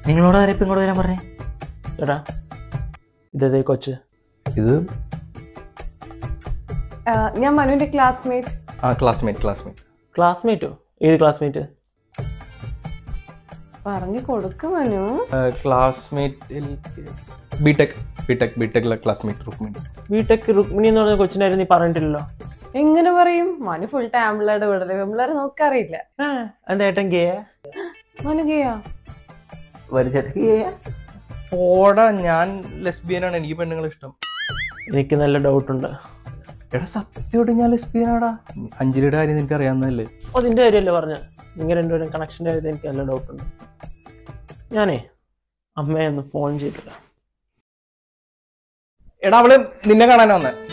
നിങ്ങളോട് ആരെപ്പം ഇങ്ങോട്ട് വരാൻ പറഞ്ഞേ? ചേട്ടാ ഇതേ കൊച്ച്. ഇത് ഞാൻ മനുവിന്റെ ക്ലാസ്മേറ്റ്. ക്ലാസ്മേറ്റോ? ഏത് ക്ലാസ്മേറ്റ്? പറഞ്ഞു കൊടുക്ക് മനു. ക്ലാസ്മേറ്റ് ബിടെക്കിലെ ക്ലാസ്മേറ്റ് റുക്മിണി. ബിടെക് റുക്മിണി എന്ന് പറഞ്ഞ കൊച്ചിനായിരുന്നു നീ പറഞ്ഞിട്ടില്ലല്ലോ. എങ്ങനെ പറയും? മനു ഫുൾ ടൈം ആമ്പിളായിട്ട് വിടല്, പെമ്പിള്ളേരെ നോക്കാറിയില്ല. എന്താ ഏട്ടൻ ഗേയാ? മനു ഗേയാ? ഓടാ, ഞാൻ ലെസ്ബിയനാണ്. എനിക്ക് പെണ്ണുങ്ങളെ ഇഷ്ടം. എനിക്ക് നല്ല ഡൗട്ടുണ്ട്. എടാ സത്യമായിട്ട് ഞാൻ ലെസ്ബിയനാടാ. അഞ്ജലിയുടെ കാര്യം നിനക്ക് അറിയാവുന്നതല്ലേ? അതിന്റെ കാര്യമല്ലേ പറഞ്ഞ. നിങ്ങൾ രണ്ടുപേരും കണക്ഷൻ്റെ കാര്യത്തിൽ എനിക്ക് നല്ല ഡൗട്ടുണ്ട്. ഞാനേ അമ്മയെ ഒന്ന് ഫോൺ ചെയ്തില്ല. എടാ അവള് നിന്നെ കാണാനാ വന്നേ.